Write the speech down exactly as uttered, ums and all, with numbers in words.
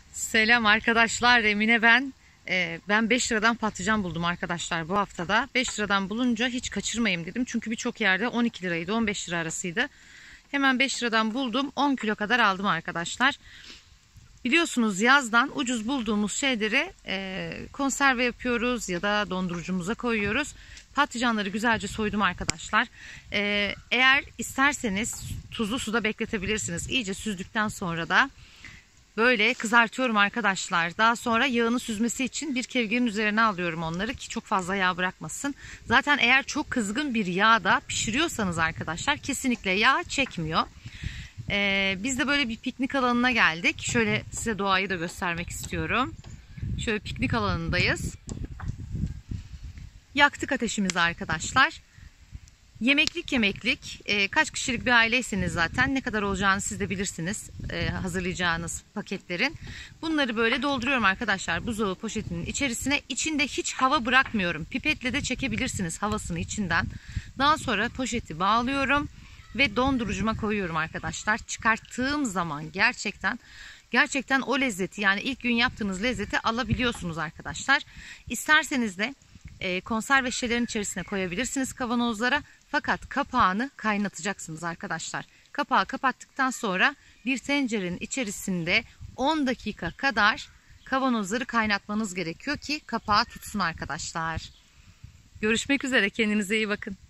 Selam arkadaşlar, Emine ben. Ee, ben beş liradan patlıcan buldum arkadaşlar bu haftada. beş liradan bulunca hiç kaçırmayayım dedim. Çünkü birçok yerde on iki liraydı, on beş lira arasıydı. Hemen beş liradan buldum. on kilo kadar aldım arkadaşlar. Biliyorsunuz yazdan ucuz bulduğumuz şeyleri e, konserve yapıyoruz ya da dondurucumuza koyuyoruz. Patlıcanları güzelce soydum arkadaşlar. E, eğer isterseniz tuzlu suda bekletebilirsiniz. İyice süzdükten sonra da böyle kızartıyorum arkadaşlar. Daha sonra yağını süzmesi için bir kevgirin üzerine alıyorum onları ki çok fazla yağ bırakmasın. Zaten eğer çok kızgın bir yağda pişiriyorsanız arkadaşlar kesinlikle yağ çekmiyor. Ee, biz de böyle bir piknik alanına geldik. Şöyle size doğayı da göstermek istiyorum. Şöyle piknik alanındayız. Yaktık ateşimizi arkadaşlar. Yemeklik yemeklik e, kaç kişilik bir aileyseniz zaten ne kadar olacağını siz de bilirsiniz e, hazırlayacağınız paketlerin. Bunları böyle dolduruyorum arkadaşlar buzdolabı poşetinin içerisine. İçinde hiç hava bırakmıyorum. Pipetle de çekebilirsiniz havasını içinden. Daha sonra poşeti bağlıyorum ve dondurucuma koyuyorum arkadaşlar. Çıkarttığım zaman gerçekten gerçekten o lezzeti, yani ilk gün yaptığınız lezzeti alabiliyorsunuz arkadaşlar. İsterseniz de e, konserve şişelerin içerisine koyabilirsiniz kavanozlara. Fakat kapağını kaynatacaksınız arkadaşlar. Kapağı kapattıktan sonra bir tencerenin içerisinde on dakika kadar kavanozları kaynatmanız gerekiyor ki kapağı tutsun arkadaşlar. Görüşmek üzere, kendinize iyi bakın.